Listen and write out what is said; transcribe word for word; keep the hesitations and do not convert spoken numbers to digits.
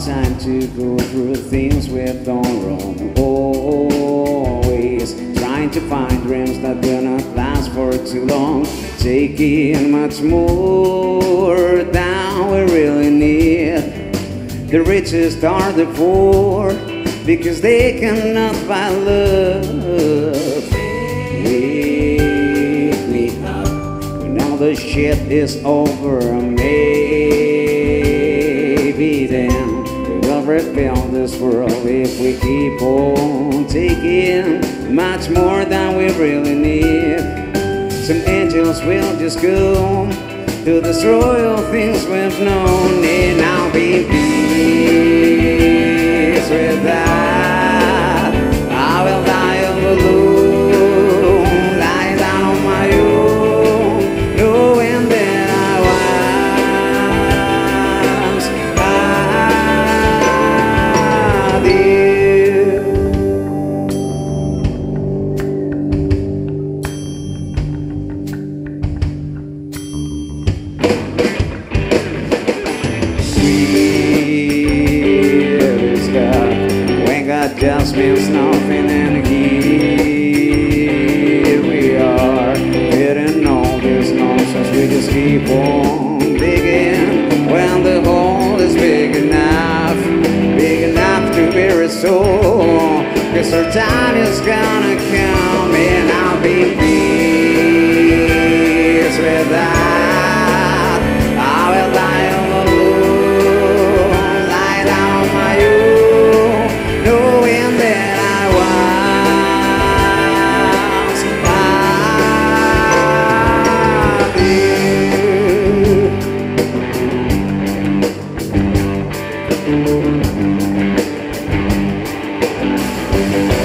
time to go through things we've done wrong. Always trying to find dreams that do not last for too long. Taking much more than we really need. The richest are the poor because they cannot buy love. Wake me up when all the shit is over. Maybe then we will rebuild this world if we keep on taking much more than we really need. Some angels will just go to destroy all things we've known, and I'll be peace with that. I will die alone, lie down on my own, knowing that I was I did. Just means nothing, and here we are, hitting all this nonsense. We just keep on digging when the hole is big enough, big enough to be restored. Cause our time is gonna come, and I'll be peace with that. I will die alone, lie down on my own, knowing that I was I did.